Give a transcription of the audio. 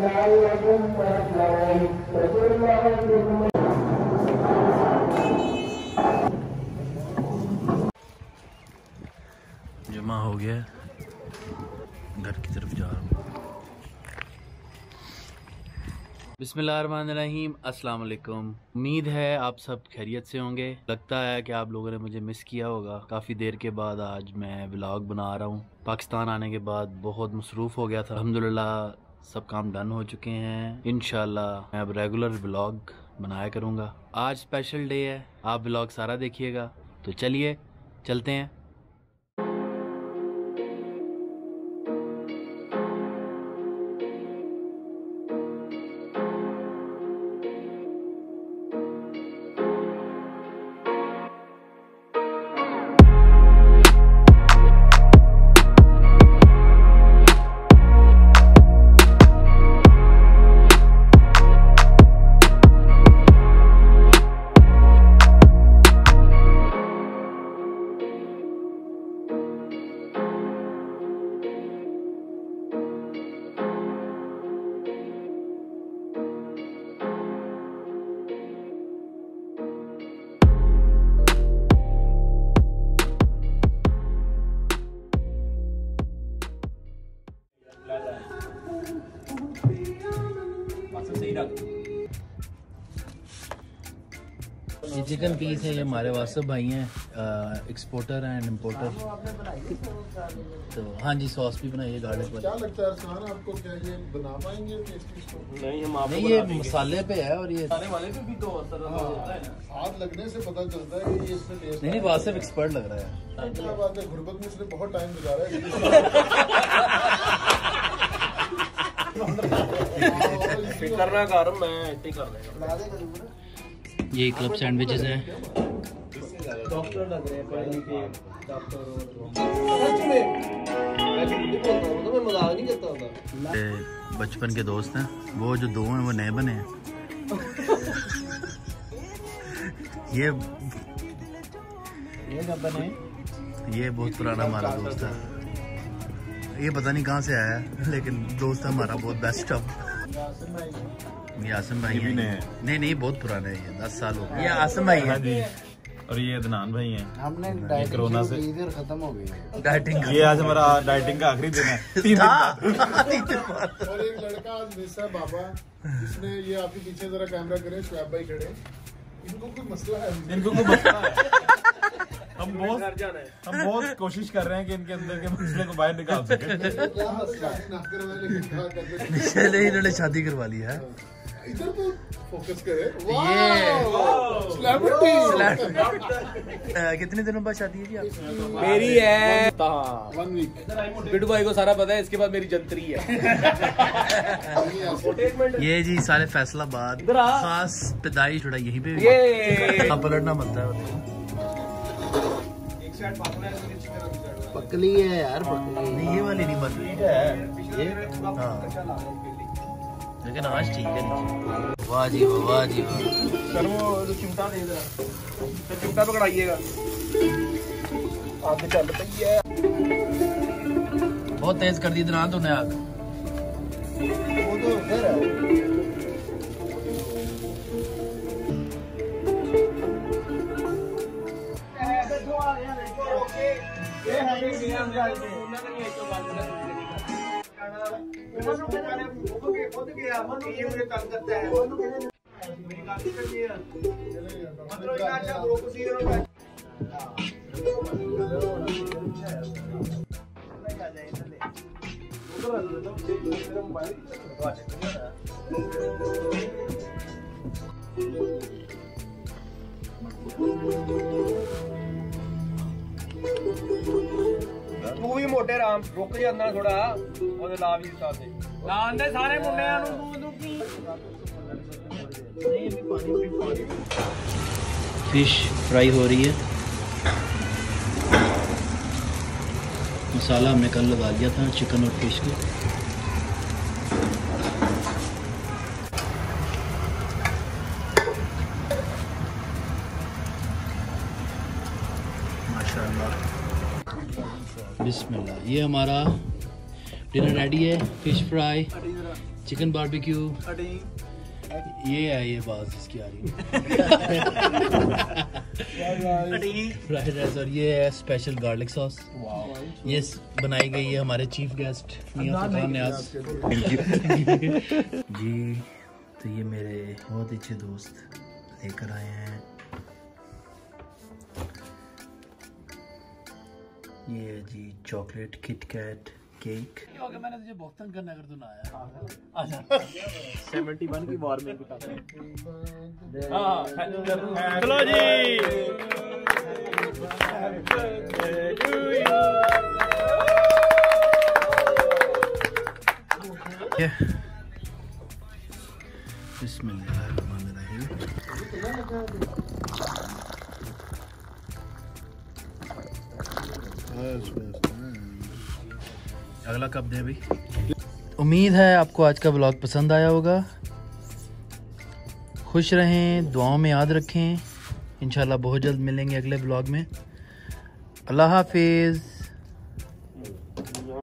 जमा हो गया, घर की तरफ जा रहा हूँ। बिस्मिल्लाहिर्रहमानिर्रहीम, अस्सलाम वालेकुम। उम्मीद है आप सब खैरियत से होंगे। लगता है कि आप लोगों ने मुझे मिस किया होगा। काफ़ी देर के बाद आज मैं व्लॉग बना रहा हूँ। पाकिस्तान आने के बाद बहुत मसरूफ़ हो गया था। अल्हम्दुलिल्लाह सब काम डन हो चुके हैं। इंशाल्लाह मैं अब रेगुलर व्लॉग बनाया करूँगा। आज स्पेशल डे है, आप व्लॉग सारा देखिएगा। तो चलिए चलते हैं। ये चिकन पीस है, ये हमारे वासफ भाई हैं, एक्सपोर्टर एंड इम्पोर्टर। तो हाँ जी, सॉस भी बनाइए गार्लिक पर। क्या लगता है अरसान आपको, क्या ये बना पाएंगे टेस्टी इसको? नहीं, हम आपको नहीं, ये मसाले पे है और ये खाने वाले पे भी तो असर होता है ना। हाथ लगने से पता चलता है कि ये इसमें टेस्ट नहीं, वासफ एक्सपर्ट लग रहा है। क्या बात है, गुरबत में इसने बहुत टाइम गुजारा है। करना कर, मैं ऐसे कर लेगा। ये क्लब सैंडविचेस हैं। डॉक्टर लग रहे हैं पहले के डॉक्टर। मैं मजाक नहीं करता था। बचपन के दोस्त हैं, वो जो दो हैं वो नए बने हैं। ये कब बने? ये बहुत पुराना हमारा दोस्त है। ये पता नहीं कहाँ से आया है, लेकिन दोस्त हमारा बहुत बेस्ट अब। ये आसम भाई हैं। नहीं, बहुत पुराने हैं, ये 10 साल हो गए। ये आसम भाई हैं जी, और ये अदनान भाई हैं। हमने कोरोना से खत्म हो गई डाइटिंग। ये आज हमारा डाइटिंग का आखिरी दिन है। 3 दिन और एक लड़का आज मिस है बाबा, जिसने ये आपके पीछे जरा कैमरा करे, शुएब भाई खड़े। इनको कोई मसला है? इनको कोई मसला है। हम बहुत कोशिश कर रहे हैं कि इनके अंदर के मसले को बाहर निकाल सके। क्या मसला है? चले, इन्होंने शादी करवा ली है। इधर तो फोकस करे। कितने दिनों बाद शादी है जी आपकी? मेरी है 1 वीक। बिट्टू भाई को सारा पता है, इसके बाद मेरी जंतरी है। ये जी सारे फैसलाबाद, खास पैदाइश थोड़ा यहीं पे ये पलटना बनता है। पकली है यार, पकली नहीं, ये वाली नहीं बन रही है ये। हाँ, लेकिन आज ठीक है। वाह जी वाह जी वाह। सर वो जो चिमटा दे दे, तो चिमटा पकड़ाइएगा। आगे चल पई है, बहुत तेज कर दी ना तूने आग। वो तो उधर है। तू भी मोटे राम रुक जाना थोड़ा, और ला भी ਦਿੱਤਾ ਤੇ ਲਾਣ ਦੇ ਸਾਰੇ ਮੁੰਡਿਆਂ ਨੂੰ ਤੂੰ ਕੀ फिश फ्राई हो रही है। मसाला हमने कल लगा दिया था चिकन और फिश को। माशाल्लाह, बिस्मिल्लाह। ये हमारा डिनर रेडी है। Fish fry, chicken barbecue. ये है ये बात इसकी आ रही है। फ्राइड राइस और ये है स्पेशल गार्लिक सॉस। ये बनाई गई है हमारे चीफ गेस्ट मियां सुल्तान नियाज जी। तो ये मेरे बहुत अच्छे दोस्त लेकर आए हैं। ये है जी चॉकलेट किट कैट केक। मैंने तुझे बहुत तंग करना अगर तू ना आया। 71 की वॉर में चलो जी। बिस्मिल्लाहिर्रहमानिर्रहीम। अगला कब दे भाई। उम्मीद है आपको आज का व्लॉग पसंद आया होगा। खुश रहें, दुआओं में याद रखें। इंशाल्लाह बहुत जल्द मिलेंगे अगले व्लॉग में। अल्लाह हाफिज़।